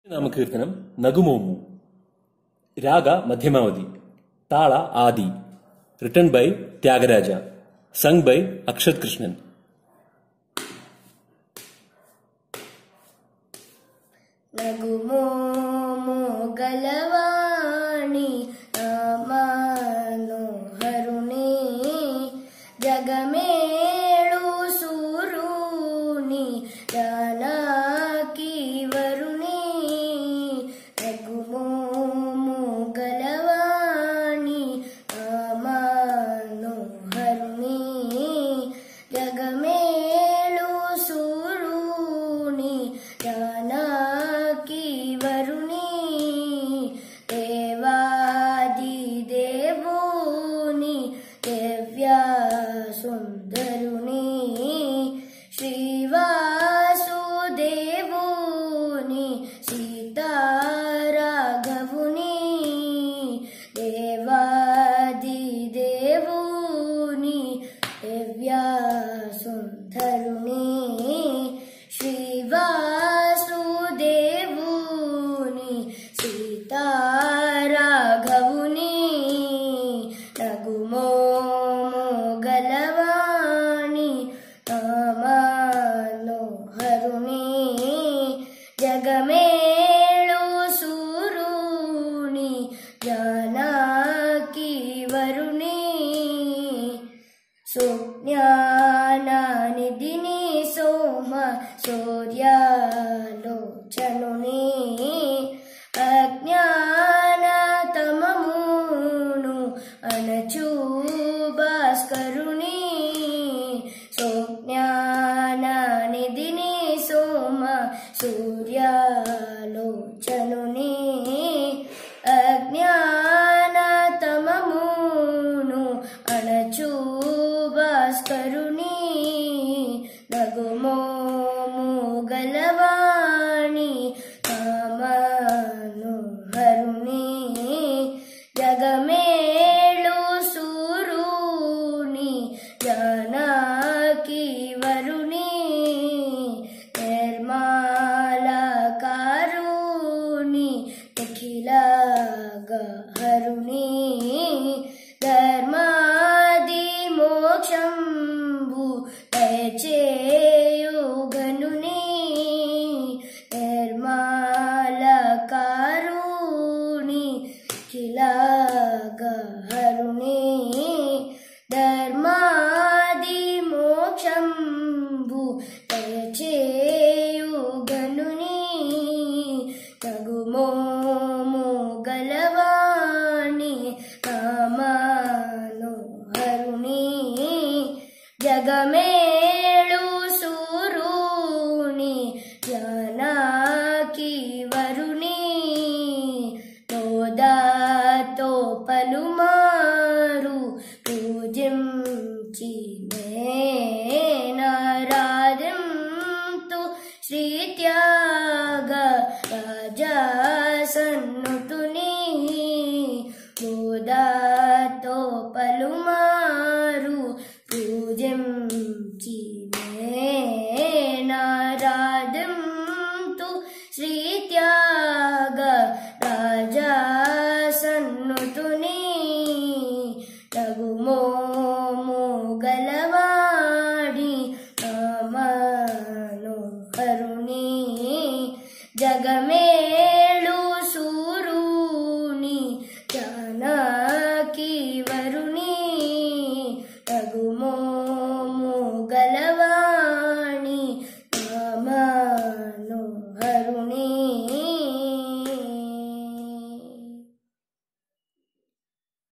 नामकीर्तनम Nagumomu. Raga Madhyamavathi. Tala Adi. Written by Thyagaraja. Sung by Akshath Krishnan. Nagumomu galavani amano haruni jagamelu suruni janaki varuni Nagumomu galavani amano haruni jagamelu suruni janaki వరుణి దేవాది దేవుని దివ్య సుందరుని శ్రీవాసుదేవుని సీతారాఘవుని దేవాది దేవుని దివ్య సుందరుని శ్రీవాసుదేవుని సీతారాఘవుని నగుమోము గలవాణి మనోహరుని జగమేళు సూరుని జానకి వరుణి సుజ్ఞాననిధిని సోమ సూర్యాలోచనుని అజ్ఞానతమమును అనచు భాస్కరుని సుజ్ఞాననిధిని సోమ సూర్యాలోచనుని అజ్ఞానతమమును అనచు భాస్కరుని నగుమోము గలవాణి మనోహరుని జగమేళు సూరుని జానకి వరుణి నిర్మలకారుని నిఖిలగహరుని ధర్మాది మోక్షంబు దయచేయుగనుని నిర్మలకారుని ఖిలగహరుని ధర్మాది మోక్షంబు దయచేయుగనుని నగుమోము గలవాణి మనోహరుని జగమేళు సూరుని జానకి వరుణి తోదాతో పలుమారు పూజించి నేనారాధింతు శ్రీ త్యాగరాజ సన్ను